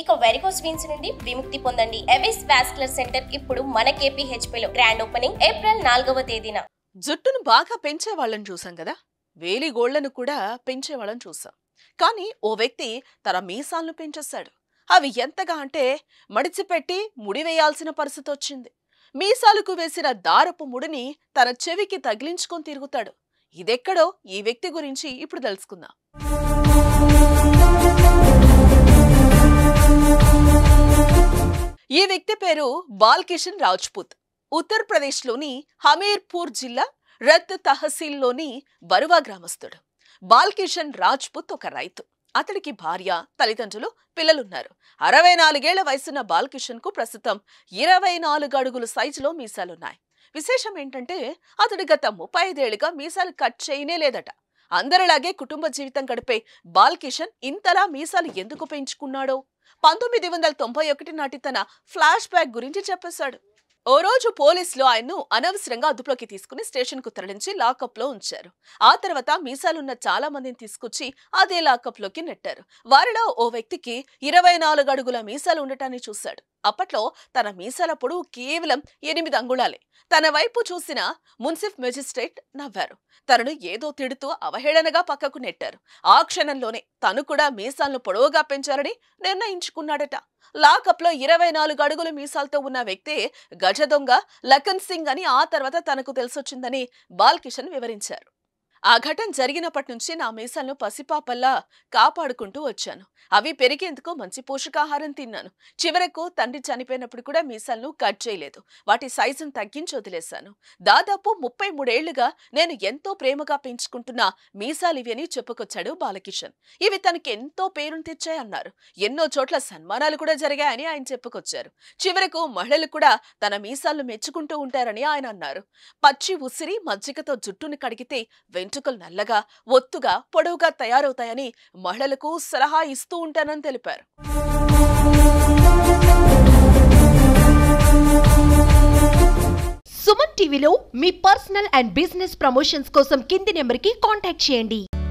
ఇక varicose veins నుండి విముక్తి పొందండి. ఎవిస్ వాస్కులర్ సెంటర్ ఇప్పుడు మన KPHP లో గ్రాండ్ ఓపెనింగ్ ఏప్రిల్ 4వ తేదీన. జుట్టును బాగా పెంచే వాళ్ళని చూసాం కదా, వేలిగోళ్లను కూడా పెంచే వాళ్ళని చూసాం. కానీ ఓ వ్యక్తి తన మీసాలను పెంచేశాడు. అవి ఎంతగా అంటే మడిచిపెట్టి ముడివేయాల్సిన పరిస్థితి వచ్చింది. మీసాలకు వేసిన దారపు ముడిని తన చెవికి తగిలించుకొని తిరుగుతాడు. ఇదెక్కడో ఈ వ్యక్తి గురించి ఇప్పుడు తెలుసుకుందాం. ఈ వ్యక్తి పేరు బాల్కిషన్ రాజ్పుత్. ఉత్తరప్రదేశ్లోని హమీర్పూర్ జిల్లా రత్ తహసీల్లోని బరువా గ్రామస్తుడు. బాల్కిషన్ రాజ్పుత్ ఒక రైతు. అతడికి భార్య, తల్లిదండ్రులు, పిల్లలున్నారు. 64 ఏళ్ల వయసున్న బాల్కిషన్ కు ప్రస్తుతం 24 అడుగుల సైజులో మీసాలున్నాయి. విశేషం ఏంటంటే అతడు గత 35 ఏళ్లుగా మీసాలు కట్ చేయనే లేదట. అందరిలాగే కుటుంబ జీవితం గడిపే బాల్కిషన్ ఇంతలా మీసాలు ఎందుకు పెంచుకున్నాడో 1991 నాటి తన ఫ్లాష్ బ్యాక్ గురించి చెప్పేశాడు. ఓ రోజు పోలీసులు ఆయన్ను అనవసరంగా అదుపులోకి తీసుకుని స్టేషన్ కు తరలించి లాకప్ లో ఉంచారు. ఆ తర్వాత మీసాలున్న చాలా మందిని తీసుకొచ్చి అదే లాకప్ లోకి నెట్టారు. వారిలో ఓ వ్యక్తికి 24 అడుగుల మీసాలు ఉండటాన్ని చూశాడు. అప్పట్లో తన మీసాల పొడవు కేవలం 8 అంగుళాలే. తన వైపు చూసిన మున్సిఫ్ మెజిస్ట్రేట్ నవ్వారు. తనను ఏదో తిడుతూ అవహేళనగా పక్కకు నెట్టారు. ఆ క్షణంలోనే తను కూడా మీసాలను పొడవుగా పెంచాలని నిర్ణయించుకున్నాడట. లాకప్ లో 24 అడుగుల మీసాలతో ఉన్న వ్యక్తే గజ దొంగ లఖన్ సింగ్ అని ఆ తర్వాత తనకు తెలిసొచ్చిందని బాల్కిషన్ వివరించారు. ఆ ఘటన జరిగినప్పటి నుంచి నా మీసాలను పసిపాపల్లా కాపాడుకుంటూ వచ్చాను. అవి పెరిగేందుకు మంచి పోషకాహారం తిన్నాను. చివరకు తండ్రి చనిపోయినప్పుడు కూడా మీసాలను కట్ చేయలేదు. వాటి సైజును తగ్గించి వదిలేశాను. దాదాపు 33 ఏళ్లుగా నేను ఎంతో ప్రేమగా పెంచుకుంటున్న మీసాలివి అని చెప్పుకొచ్చాడు బాలకిషన్. ఇవి తనకి ఎంతో పేరును తెచ్చాయన్నారు. ఎన్నో చోట్ల సన్మానాలు కూడా జరిగాయని ఆయన చెప్పుకొచ్చారు. చివరకు మహిళలు కూడా తన మీసాలను మెచ్చుకుంటూ ఉంటారని ఆయన అన్నారు. పచ్చి ఉసిరి మజ్జిగతో జుట్టును కడిగితే వెంట్రుకలు నల్లగా, ఒత్తుగా, పొడవుగా తయారవుతాయని మహిళలకు సలహా ఇస్తూ ఉంటానని తెలిపారు. సుమన్ టీవీలో మీ పర్సనల్ అండ్ బిజినెస్ ప్రమోషన్స్ కోసం కింది నెంబర్కి కాంటాక్ట్ చేయండి.